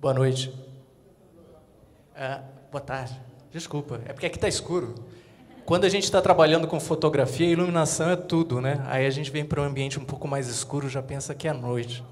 Boa noite. Boa tarde. Desculpa, é porque aqui está escuro. Quando a gente está trabalhando com fotografia, iluminação é tudo, né? Aí a gente vem para um ambiente um pouco mais escuro, já pensa que é noite.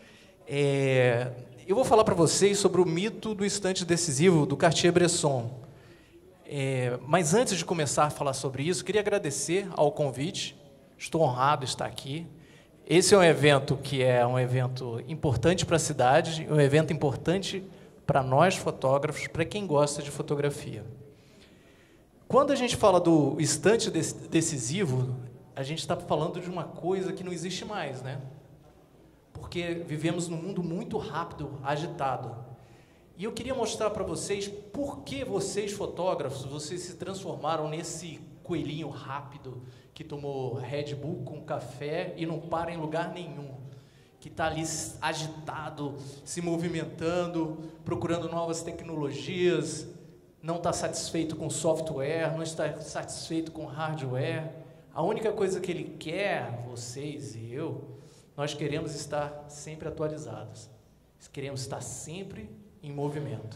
Eu vou falar para vocês sobre o mito do instante decisivo do Cartier-Bresson. Mas antes de começar a falar sobre isso, queria agradecer ao convite. Estou honrado de estar aqui. Esse é um evento que é um evento importante para a cidade, um evento importante para nós fotógrafos, para quem gosta de fotografia. Quando a gente fala do instante decisivo, a gente está falando de uma coisa que não existe mais, né? Porque vivemos num mundo muito rápido, agitado. E eu queria mostrar para vocês por que vocês, fotógrafos, vocês se transformaram nesse coelhinho rápido que tomou Red Bull com café e não para em lugar nenhum, que está ali agitado, se movimentando, procurando novas tecnologias, não está satisfeito com software, não está satisfeito com hardware. A única coisa que ele quer, vocês e eu, nós queremos estar sempre atualizados. Queremos estar sempre em movimento.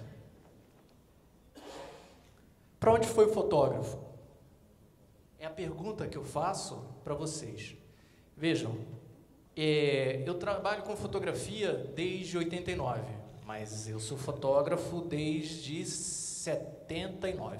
Para onde foi o fotógrafo? É a pergunta que eu faço para vocês. Vejam, eu trabalho com fotografia desde 89, mas eu sou fotógrafo desde 79.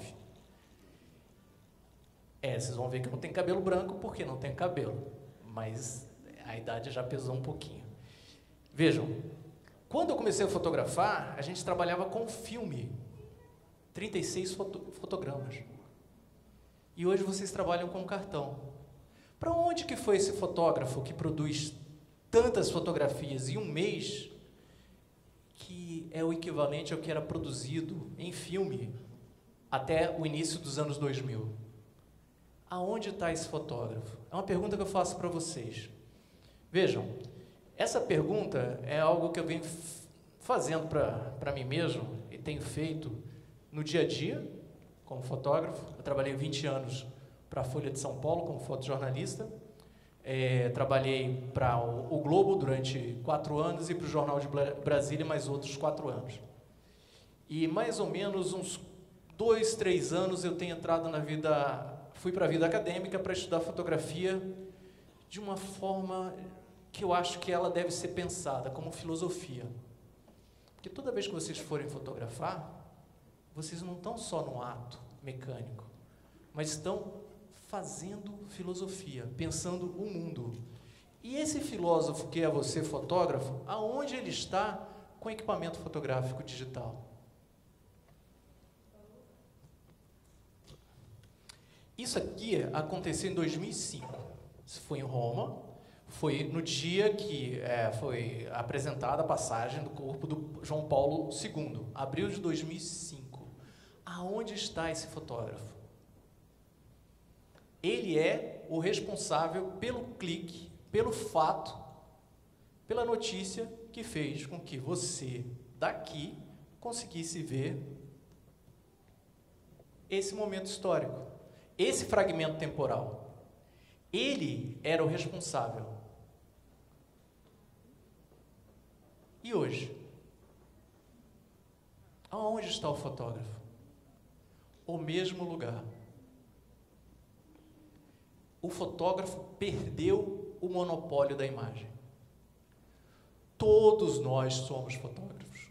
Vocês vão ver que eu não tenho cabelo branco porque não tenho cabelo, mas a idade já pesou um pouquinho. Vejam, quando eu comecei a fotografar, a gente trabalhava com filme, 36 fotogramas. E hoje vocês trabalham com cartão. Para onde que foi esse fotógrafo que produz tantas fotografias em um mês, que é o equivalente ao que era produzido em filme até o início dos anos 2000? Aonde está esse fotógrafo? É uma pergunta que eu faço para vocês. Vejam, essa pergunta é algo que eu venho fazendo para mim mesmo e tenho feito no dia a dia como fotógrafo. Eu trabalhei 20 anos para a Folha de São Paulo como fotojornalista. Trabalhei para o Globo durante 4 anos e para o Jornal de Brasília mais outros 4 anos. E mais ou menos uns 2, 3 anos eu tenho entrado na vida, fui para a vida acadêmica para estudar fotografia de uma forma que eu acho que ela deve ser pensada como filosofia. Porque toda vez que vocês forem fotografar, vocês não estão só num ato mecânico, mas estão fazendo filosofia, pensando o mundo. E esse filósofo que é você, fotógrafo, aonde ele está com equipamento fotográfico digital? Isso aqui aconteceu em 2005. Isso foi em Roma. Foi no dia que foi apresentada a passagem do corpo do João Paulo II, abril de 2005. Aonde está esse fotógrafo? Ele é o responsável pelo clique, pelo fato, pela notícia que fez com que você, daqui, conseguisse ver esse momento histórico, esse fragmento temporal. Ele era o responsável. E hoje? Aonde está o fotógrafo? O mesmo lugar. O fotógrafo perdeu o monopólio da imagem. Todos nós somos fotógrafos.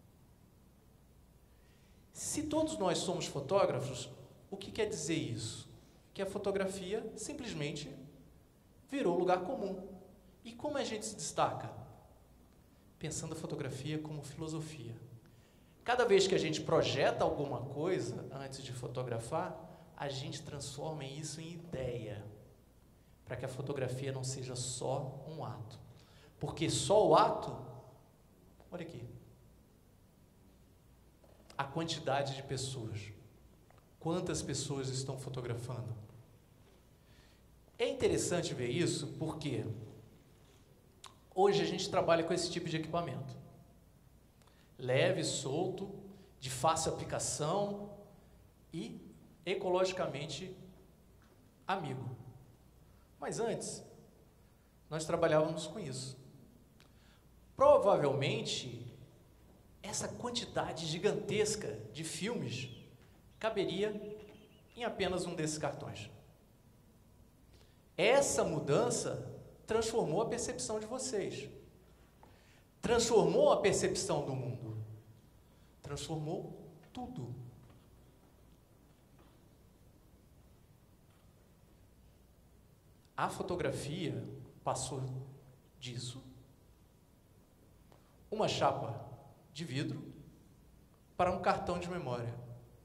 Se todos nós somos fotógrafos, o que quer dizer isso? Que a fotografia simplesmente virou lugar comum. E como a gente se destaca? Pensando a fotografia como filosofia. Cada vez que a gente projeta alguma coisa antes de fotografar, a gente transforma isso em ideia, para que a fotografia não seja só um ato. Porque só o ato, olha aqui, a quantidade de pessoas, quantas pessoas estão fotografando. É interessante ver isso porque hoje a gente trabalha com esse tipo de equipamento. Leve, solto, de fácil aplicação e ecologicamente amigo. Mas antes, nós trabalhávamos com isso. Provavelmente, essa quantidade gigantesca de filmes caberia em apenas um desses cartões. Essa mudança transformou a percepção de vocês, transformou a percepção do mundo, transformou tudo. A fotografia passou disso, uma chapa de vidro, para um cartão de memória.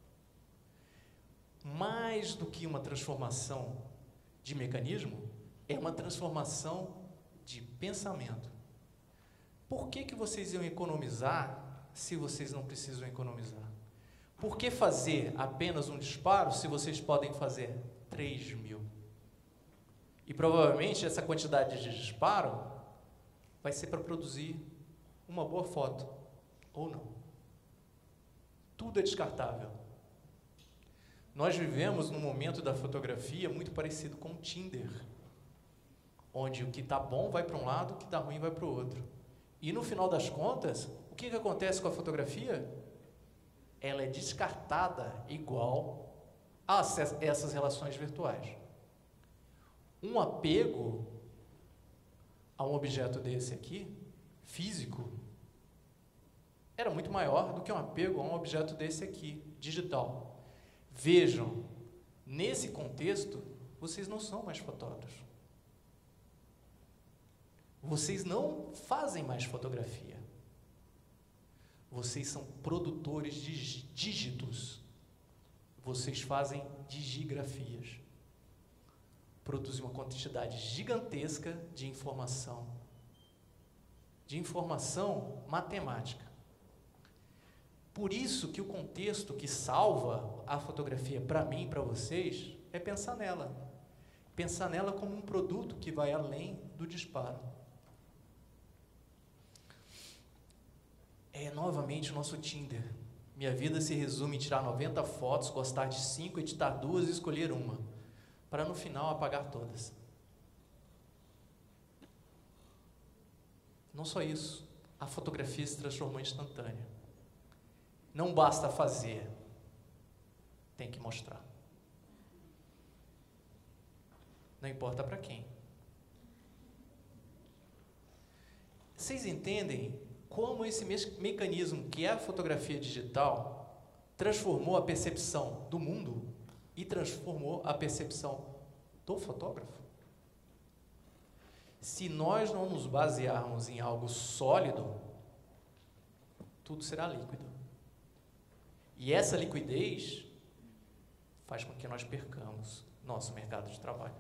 Mais do que uma transformação de mecanismo, é uma transformação de pensamento. Por que vocês iam economizar se vocês não precisam economizar? Por que fazer apenas um disparo se vocês podem fazer 3.000? E provavelmente essa quantidade de disparo vai ser para produzir uma boa foto, ou não. Tudo é descartável. Nós vivemos num momento da fotografia muito parecido com o Tinder, onde o que está bom vai para um lado, o que está ruim vai para o outro. E no final das contas, o que acontece com a fotografia? Ela é descartada igual a essas relações virtuais. Um apego a um objeto desse aqui, físico, era muito maior do que um apego a um objeto desse aqui, digital. Vejam, nesse contexto, vocês não são mais fotógrafos. Vocês não fazem mais fotografia. Vocês são produtores de dígitos. Vocês fazem digigrafias. Produzem uma quantidade gigantesca de informação matemática. Por isso que o contexto que salva a fotografia para mim e para vocês é pensar nela. Pensar nela como um produto que vai além do disparo. É novamente o nosso Tinder. Minha vida se resume em tirar 90 fotos, gostar de 5, editar 2 e escolher uma, para no final apagar todas. Não só isso, a fotografia se transformou em instantânea. Não basta fazer, tem que mostrar. Não importa para quem. Vocês entendem como esse mecanismo que é a fotografia digital transformou a percepção do mundo e transformou a percepção do fotógrafo? Se nós não nos basearmos em algo sólido, tudo será líquido. E essa liquidez faz com que nós percamos nosso mercado de trabalho.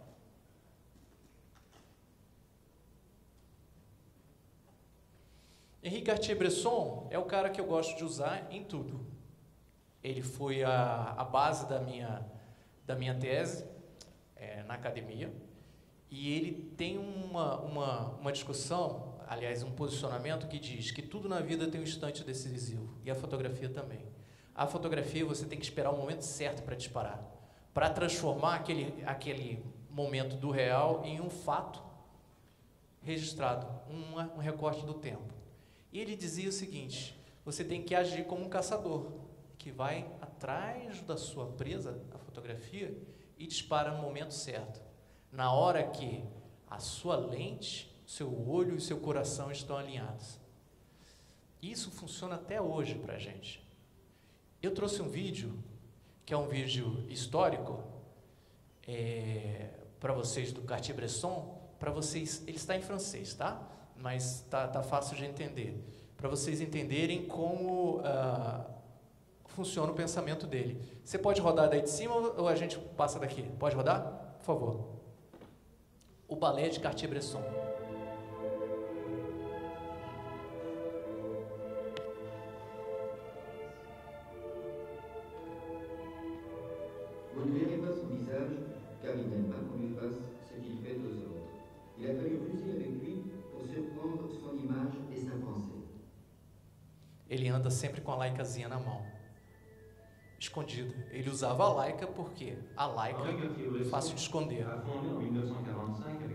Henri Cartier-Bresson é o cara que eu gosto de usar em tudo. Ele foi a base da minha tese na academia, e ele tem uma discussão, aliás, um posicionamento que diz que tudo na vida tem um instante decisivo, e a fotografia também. A fotografia você tem que esperar o momento certo para disparar, para transformar aquele momento do real em um fato registrado, um recorte do tempo. E ele dizia o seguinte: você tem que agir como um caçador, que vai atrás da sua presa, a fotografia, e dispara no momento certo, na hora que a sua lente, seu olho e seu coração estão alinhados. Isso funciona até hoje para a gente. Eu trouxe um vídeo, que é um vídeo histórico, para vocês do Cartier-Bresson, para vocês, ele está em francês, tá? Mas tá fácil de entender, para vocês entenderem como funciona o pensamento dele. Você pode rodar daí de cima ou a gente passa daqui? Pode rodar? Por favor. O balé de Cartier-Bresson. Vous ne verrez pas son visage, car il n'aime pas qu'on lui fasse ce qu'il fait aux autres. Il a fallu ruser avec lui pour surprendre son image et sa pensée. Ele anda sempre com a Leicazinha na mão, escondida. Ele usava a Leica porque a Leica é fácil de esconder.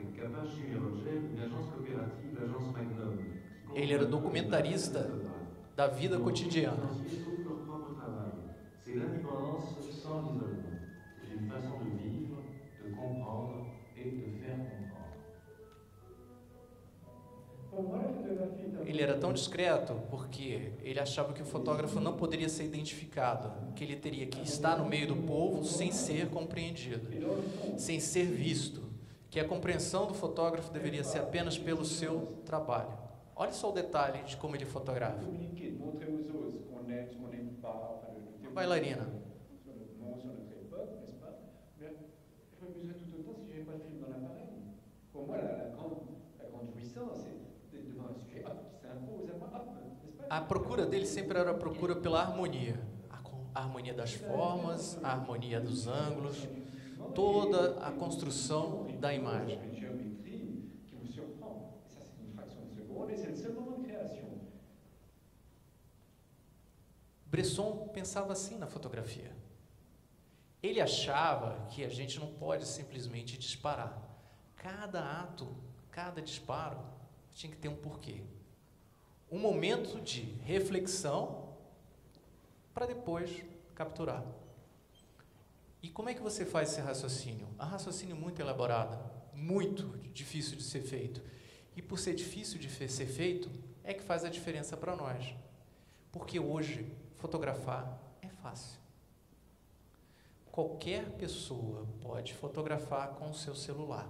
Ele era documentarista da vida cotidiana. C'est l'indépendance sans l'isolement. C'est une façon de vivre, de comprendre et de faire comprendre. Ele era tão discreto porque ele achava que o fotógrafo não poderia ser identificado, que ele teria que estar no meio do povo sem ser compreendido, sem ser visto, que a compreensão do fotógrafo deveria ser apenas pelo seu trabalho. Olha só o detalhe de como ele fotografa. Bailarina. A procura dele sempre era a procura pela harmonia. A harmonia das formas, a harmonia dos ângulos, toda a construção da imagem. Bresson pensava assim na fotografia. Ele achava que a gente não pode simplesmente disparar. Cada ato, cada disparo tinha que ter um porquê. Um momento de reflexão para depois capturar. E como é que você faz esse raciocínio? Um raciocínio muito elaborado, muito difícil de ser feito. E por ser difícil de ser feito, é que faz a diferença para nós. Porque hoje, fotografar é fácil. Qualquer pessoa pode fotografar com o seu celular.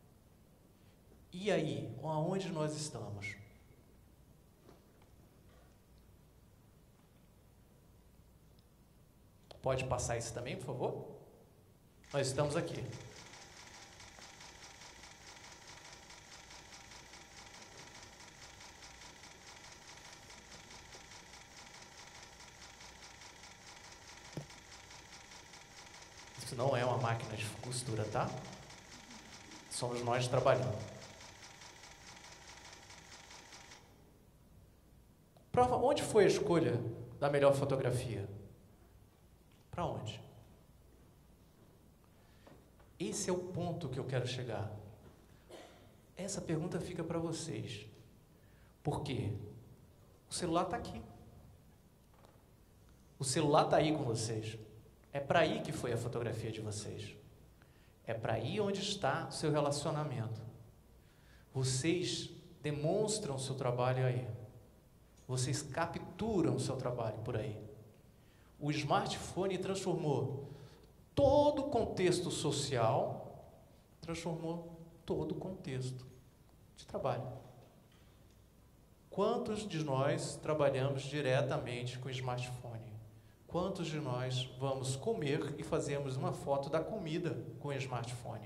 E aí, aonde nós estamos? Pode passar isso também, por favor? Nós estamos aqui. Isso não é uma máquina de costura, tá? Somos nós trabalhando. Prova, onde foi a escolha da melhor fotografia? Para onde? Esse é o ponto que eu quero chegar. Essa pergunta fica para vocês. Por quê? O celular está aqui. O celular está aí com vocês. É para aí que foi a fotografia de vocês. É para aí onde está o seu relacionamento. Vocês demonstram o seu trabalho aí. Vocês capturam o seu trabalho por aí. O smartphone transformou todo o contexto social, transformou todo o contexto de trabalho. Quantos de nós trabalhamos diretamente com o smartphone? Quantos de nós vamos comer e fazemos uma foto da comida com o smartphone?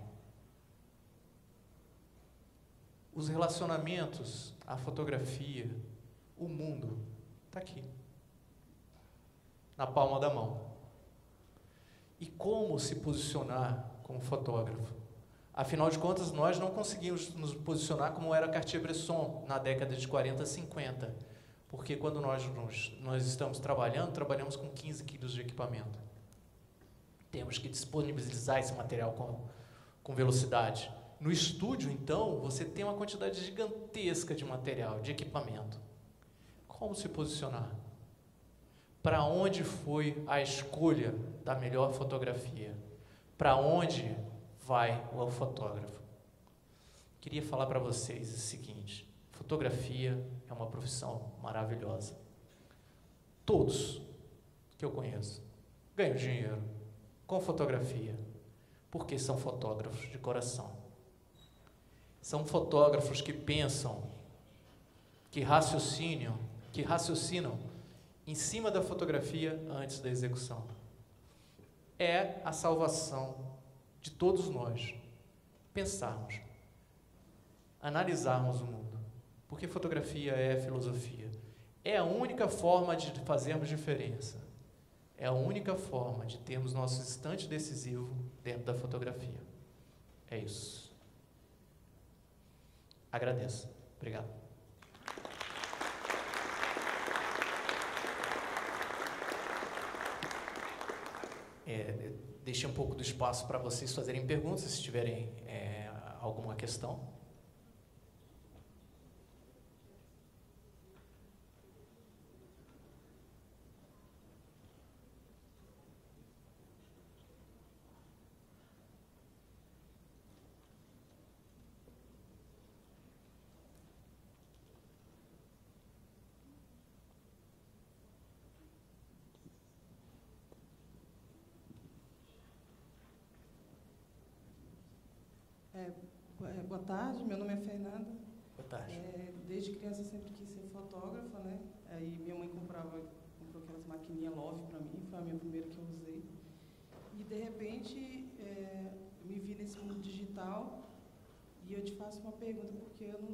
Os relacionamentos, a fotografia, o mundo está aqui. Na palma da mão. E como se posicionar como fotógrafo? Afinal de contas, nós não conseguimos nos posicionar como era Cartier-Bresson na década de 40, 50. Porque quando nós estamos trabalhamos com 15 quilos de equipamento. Temos que disponibilizar esse material com velocidade. No estúdio, então, você tem uma quantidade gigantesca de material, de equipamento. Como se posicionar? Para onde foi a escolha da melhor fotografia? Para onde vai o fotógrafo? Queria falar para vocês o seguinte: fotografia é uma profissão maravilhosa. Todos que eu conheço ganham dinheiro com fotografia, porque são fotógrafos de coração. São fotógrafos que pensam, que raciocinam em cima da fotografia antes da execução. É a salvação de todos nós pensarmos, analisarmos o mundo, porque fotografia é filosofia. É a única forma de fazermos diferença. É a única forma de termos nosso instante decisivo dentro da fotografia. É isso. Agradeço. Obrigado. Deixei um pouco do espaço para vocês fazerem perguntas, se tiverem alguma questão. Boa tarde, meu nome é Fernanda. Boa tarde. Desde criança eu sempre quis ser fotógrafa, né? Aí minha mãe comprou aquelas maquininhas Love para mim, foi a minha primeira que eu usei. E, de repente, me vi nesse mundo digital e eu te faço uma pergunta, porque eu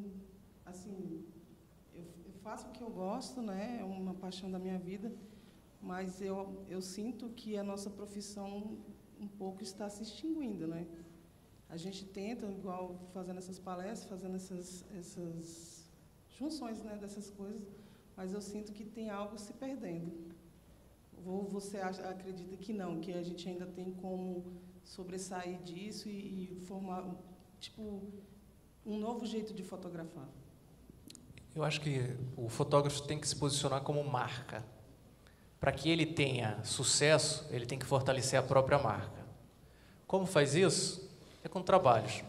faço o que eu gosto, né? É uma paixão da minha vida, mas eu sinto que a nossa profissão um pouco está se extinguindo, né? A gente tenta, igual fazendo essas palestras, fazendo essas junções, né, dessas coisas, mas eu sinto que tem algo se perdendo. Ou você acredita que não, que a gente ainda tem como sobressair disso e formar, tipo, um novo jeito de fotografar? Eu acho que o fotógrafo tem que se posicionar como marca. Para que ele tenha sucesso, ele tem que fortalecer a própria marca. Como faz isso? É com trabalhos.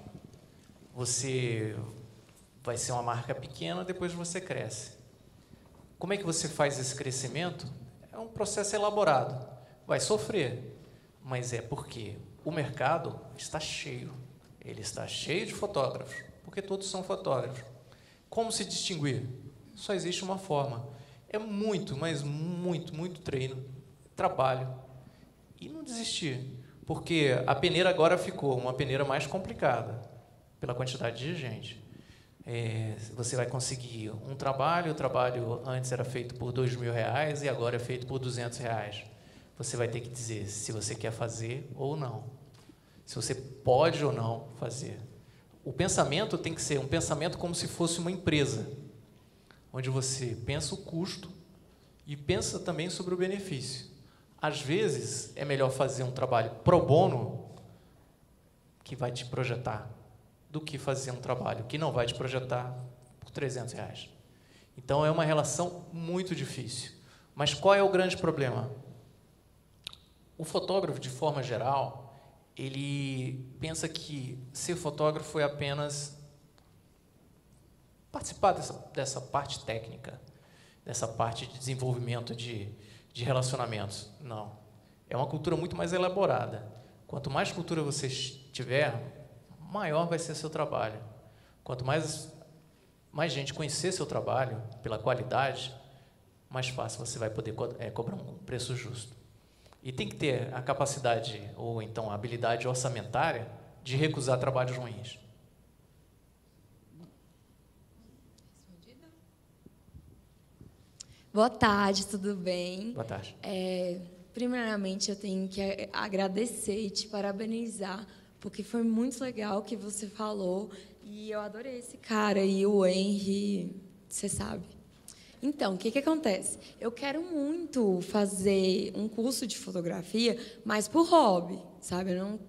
Você vai ser uma marca pequena, depois você cresce. Como é que você faz esse crescimento? É um processo elaborado. Vai sofrer, mas é porque o mercado está cheio. Ele está cheio de fotógrafos, porque todos são fotógrafos. Como se distinguir? Só existe uma forma. É muito, mas muito treino, trabalho. E não desistir. Porque a peneira agora ficou uma peneira mais complicada, pela quantidade de gente. Você vai conseguir um trabalho, o trabalho antes era feito por R$2.000 e agora é feito por R$200. Você vai ter que dizer se você quer fazer ou não, se você pode ou não fazer. O pensamento tem que ser um pensamento como se fosse uma empresa, onde você pensa o custo e pensa também sobre o benefício. Às vezes, é melhor fazer um trabalho pro bono, que vai te projetar, do que fazer um trabalho que não vai te projetar por R$300. Então, é uma relação muito difícil. Mas qual é o grande problema? O fotógrafo, de forma geral, ele pensa que ser fotógrafo é apenas participar dessa parte técnica, dessa parte de desenvolvimento de relacionamentos. Não. É uma cultura muito mais elaborada. Quanto mais cultura você tiver, maior vai ser seu trabalho. Quanto mais gente conhecer seu trabalho pela qualidade, mais fácil você vai poder cobrar um preço justo. E tem que ter a capacidade, ou então a habilidade orçamentária, de recusar trabalhos ruins. Boa tarde, tudo bem? Boa tarde. Primeiramente, eu tenho que agradecer e te parabenizar, porque foi muito legal o que você falou, e eu adorei esse cara, e o Henry, você sabe. Então, o que acontece? Eu quero muito fazer um curso de fotografia, mas por hobby, sabe?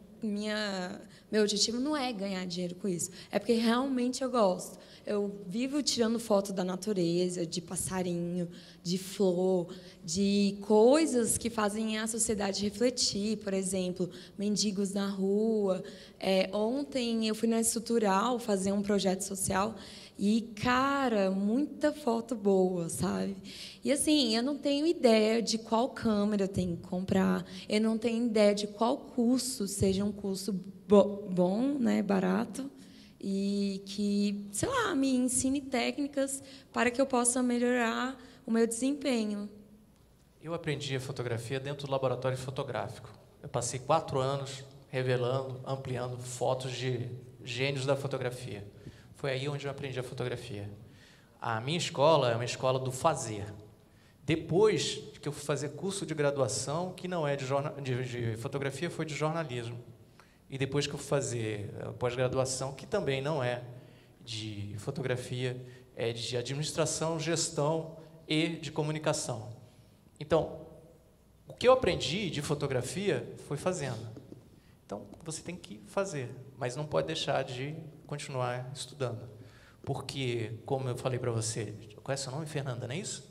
Meu objetivo não é ganhar dinheiro com isso, é porque realmente eu gosto. Eu vivo tirando foto da natureza, de passarinho, de flor, de coisas que fazem a sociedade refletir. Por exemplo, mendigos na rua. Ontem eu fui na Estrutural fazer um projeto social e, cara, muita foto boa, sabe? E, assim, eu não tenho ideia de qual câmera eu tenho que comprar, eu não tenho ideia de qual curso seja um curso bom, né, barato, e que, sei lá, me ensine técnicas para que eu possa melhorar o meu desempenho. Eu aprendi a fotografia dentro do laboratório fotográfico. Eu passei 4 anos revelando, ampliando fotos de gênios da fotografia. Foi aí onde eu aprendi a fotografia. A minha escola é uma escola do fazer. Depois que eu fui fazer curso de graduação, que não é de fotografia, foi de jornalismo. E depois que eu fui fazer pós-graduação, que também não é de fotografia, é de administração, gestão e de comunicação. Então, o que eu aprendi de fotografia foi fazendo. Então, você tem que fazer, mas não pode deixar de continuar estudando. Porque, como eu falei para você, qual é seu nome, Fernanda, não é isso?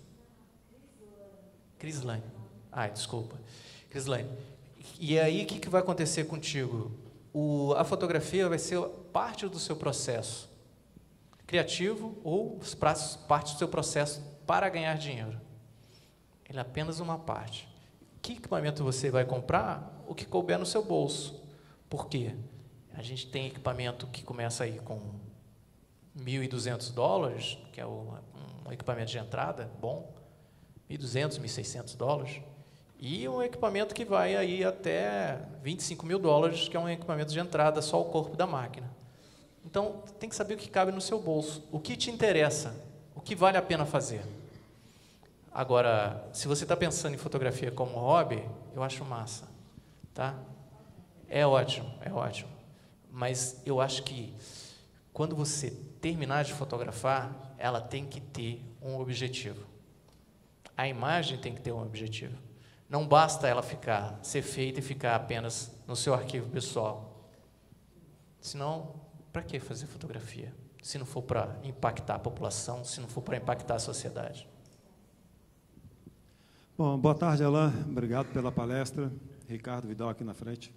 Crislane. Desculpa. Crislane. E aí, o que vai acontecer contigo? A fotografia vai ser parte do seu processo criativo ou parte do seu processo para ganhar dinheiro. Ele é apenas uma parte. Que equipamento você vai comprar? O que couber no seu bolso. Por quê? A gente tem equipamento que começa aí com $1.200, que é um equipamento de entrada bom, $1.200, $1.600, e um equipamento que vai aí até $25.000, que é um equipamento de entrada, só o corpo da máquina. Então, tem que saber o que cabe no seu bolso, o que te interessa, o que vale a pena fazer. Agora, se você está pensando em fotografia como hobby, eu acho massa, tá? É ótimo, é ótimo. Mas eu acho que quando você terminar de fotografar, ela tem que ter um objetivo. A imagem tem que ter um objetivo. Não basta ela ser feita e ficar apenas no seu arquivo pessoal. Senão, para que fazer fotografia? Se não for para impactar a população, se não for para impactar a sociedade. Bom, boa tarde, Alain. Obrigado pela palestra. Ricardo Vidal aqui na frente.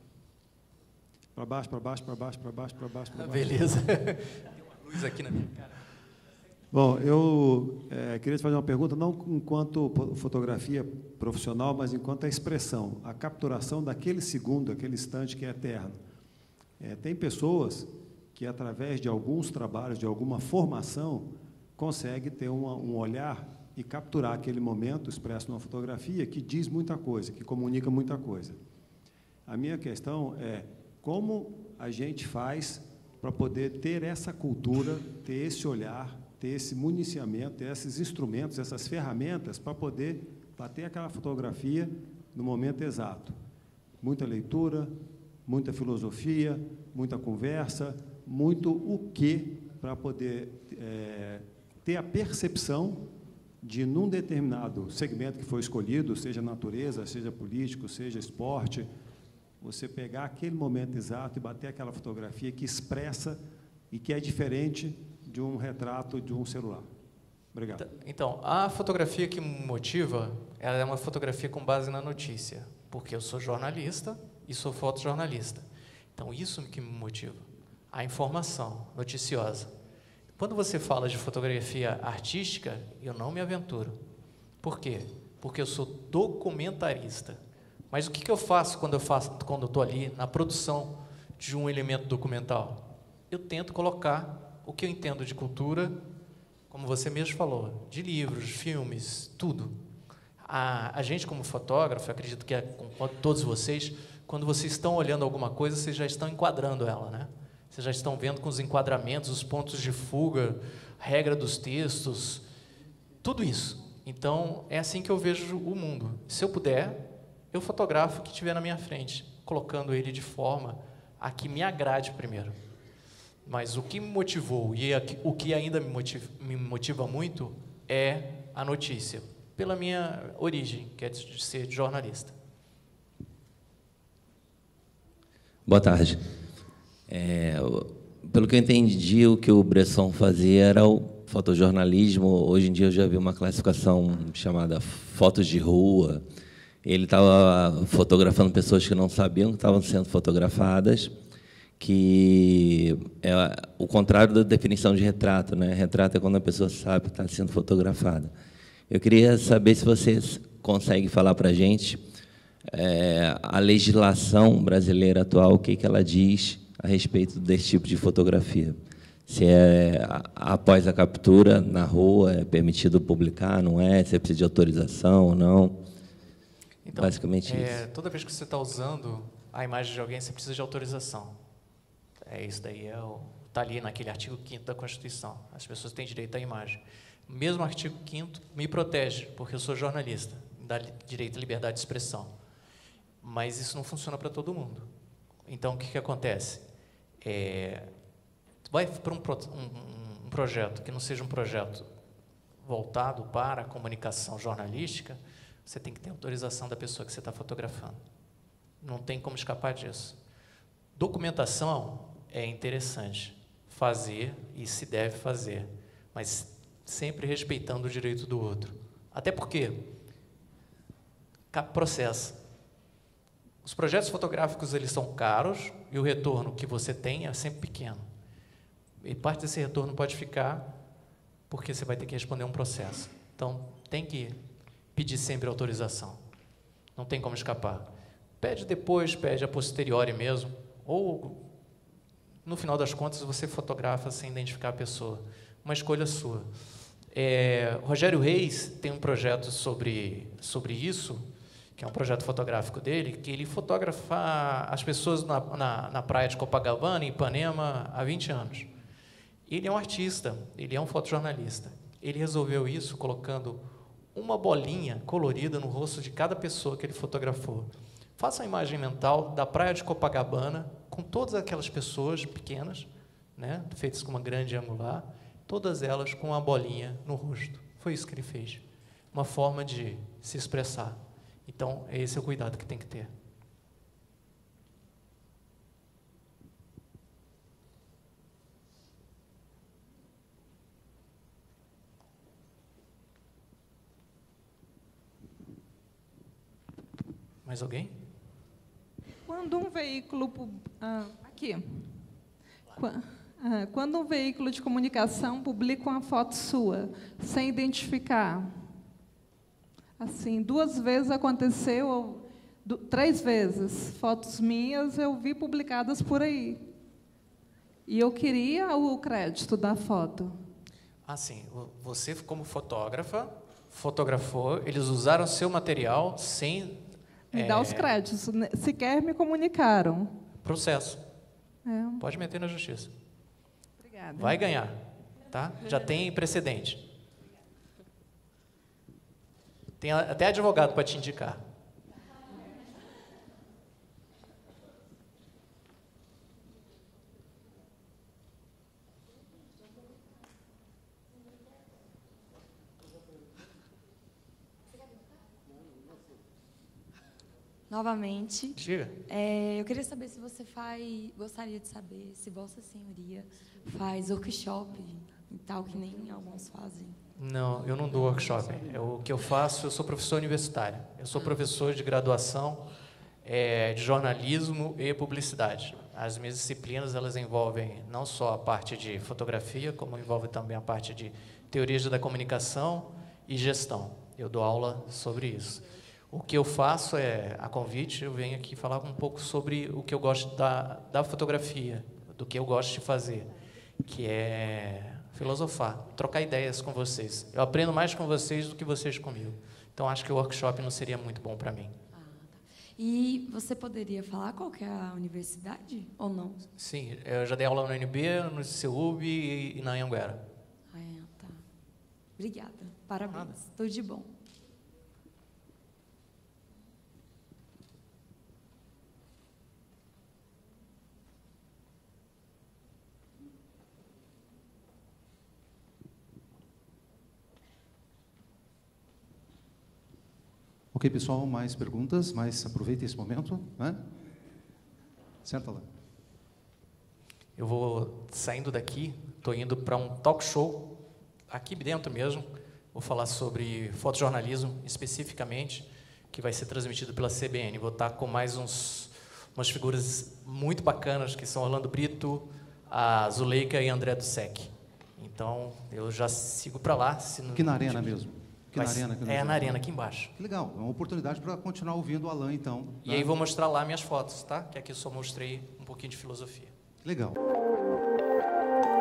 Para baixo, para baixo, para baixo, para baixo, para baixo. Beleza. Tem uma luz aqui na minha cara. Bom, eu queria te fazer uma pergunta, não enquanto fotografia profissional, mas enquanto a expressão, a capturação daquele segundo, aquele instante que é eterno. Tem pessoas que, através de alguns trabalhos, de alguma formação, conseguem ter um olhar e capturar aquele momento expresso numa fotografia que diz muita coisa, que comunica muita coisa. A minha questão é como a gente faz para poder ter essa cultura, ter esse olhar, ter esse municiamento, ter esses instrumentos, essas ferramentas para poder bater aquela fotografia no momento exato. Muita leitura, muita filosofia, muita conversa, muito o que para poder ter a percepção de, num determinado segmento que foi escolhido, seja natureza, seja político, seja esporte, você pegar aquele momento exato e bater aquela fotografia que expressa e que é diferente de um retrato de um celular. Obrigado. Então, a fotografia que me motiva, ela é uma fotografia com base na notícia, porque eu sou jornalista e sou fotojornalista. Então, isso que me motiva. A informação noticiosa. Quando você fala de fotografia artística, eu não me aventuro. Por quê? Porque eu sou documentarista. Mas o que eu faço quando eu estou ali na produção de um elemento documental? Eu tento colocar o que eu entendo de cultura, como você mesmo falou, de livros, filmes, tudo. A gente, como fotógrafo, acredito que com todos vocês, quando vocês estão olhando alguma coisa, vocês já estão enquadrando ela, né? Vocês já estão vendo com os enquadramentos, os pontos de fuga, regra dos textos, tudo isso. Então, é assim que eu vejo o mundo. Se eu puder, eu fotografo o que estiver na minha frente, colocando ele de forma a que me agrade primeiro. Mas o que me motivou e o que ainda me motiva muito é a notícia, pela minha origem, que é de ser jornalista. Boa tarde. Pelo que eu entendi, o que o Bresson fazia era o fotojornalismo. Hoje em dia eu já vi uma classificação chamada fotos de rua. Ele estava fotografando pessoas que não sabiam que estavam sendo fotografadas, que é o contrário da definição de retrato, né? Retrato é quando a pessoa sabe que está sendo fotografada. Eu queria saber se você consegue falar para a gente a legislação brasileira atual, o que ela diz a respeito desse tipo de fotografia. Se após a captura na rua é permitido publicar, não é? Se precisa de autorização ou não? Então, basicamente isso. Toda vez que você está usando a imagem de alguém, você precisa de autorização. Isso daí está ali naquele artigo 5º da Constituição. As pessoas têm direito à imagem. Mesmo o artigo 5º me protege, porque eu sou jornalista, dá direito à liberdade de expressão. Mas isso não funciona para todo mundo. Então, o que acontece? Vai para um projeto que não seja um projeto voltado para a comunicação jornalística, você tem que ter autorização da pessoa que você está fotografando. Não tem como escapar disso. Documentação é interessante fazer e se deve fazer, mas sempre respeitando o direito do outro. Até porque processo. Os projetos fotográficos eles são caros e o retorno que você tem é sempre pequeno. E parte desse retorno pode ficar porque você vai ter que responder um processo. Então, tem que pedir sempre autorização. Não tem como escapar. Pede depois, pede a posteriori mesmo, ou No final das contas, você fotografa sem identificar a pessoa. Uma escolha sua. Rogério Reis tem um projeto sobre isso, que é um projeto fotográfico dele, que ele fotografa as pessoas na praia de Copacabana, em Ipanema, há 20 anos. Ele é um artista, ele é um fotojornalista. Ele resolveu isso colocando uma bolinha colorida no rosto de cada pessoa que ele fotografou. Faça uma imagem mental da praia de Copacabana, com todas aquelas pessoas pequenas, né, feitas com uma grande angular, todas elas com uma bolinha no rosto. Foi isso que ele fez. Uma forma de se expressar. Então, esse é o cuidado que tem que ter. Mais alguém? Quando um veículo... Quando um veículo de comunicação publica uma foto sua, sem identificar, assim, 2 vezes aconteceu, 3 vezes, fotos minhas eu vi publicadas por aí. E eu queria o crédito da foto. Sim. Você, como fotógrafa, fotografou, eles usaram seu material sem... Me dá os créditos, sequer me comunicaram. Processo. Pode meter na justiça. Obrigada. Vai ganhar, tá? Já tem precedente. Tem até advogado para te indicar. Novamente. Diga. Eu queria saber se você gostaria de saber se Vossa Senhoria faz workshop e tal, que nem alguns fazem. Não, eu não dou workshop. O que eu faço, eu sou professor universitário. Eu sou professor de graduação de jornalismo e publicidade. As minhas disciplinas, elas envolvem não só a parte de fotografia, como envolve também a parte de teorias da comunicação e gestão. Eu dou aula sobre isso. O que eu faço a convite, eu venho aqui falar um pouco sobre o que eu gosto da fotografia, do que eu gosto de fazer, que é filosofar, trocar ideias com vocês. Eu aprendo mais com vocês do que vocês comigo. Então, acho que o workshop não seria muito bom para mim. Tá. E você poderia falar qual que é a universidade, ou não? Sim, eu já dei aula no UNB, no CEUB e na Anhanguera. Tá. Obrigada. Parabéns. Tudo de bom. Ok, pessoal, mais perguntas, mas aproveita esse momento, né? Senta lá. Eu vou saindo daqui, estou indo para um talk show, aqui dentro mesmo, vou falar sobre fotojornalismo, especificamente, que vai ser transmitido pela CBN. Vou estar com mais umas figuras muito bacanas, que são Orlando Brito, a Zuleika e André do Sec. Então, eu já sigo para lá. Aqui na arena mesmo? Na arena, aqui embaixo. Que legal, é uma oportunidade para continuar ouvindo o Alain, então. E aí vou mostrar lá minhas fotos, tá? Que aqui só mostrei um pouquinho de filosofia. Legal.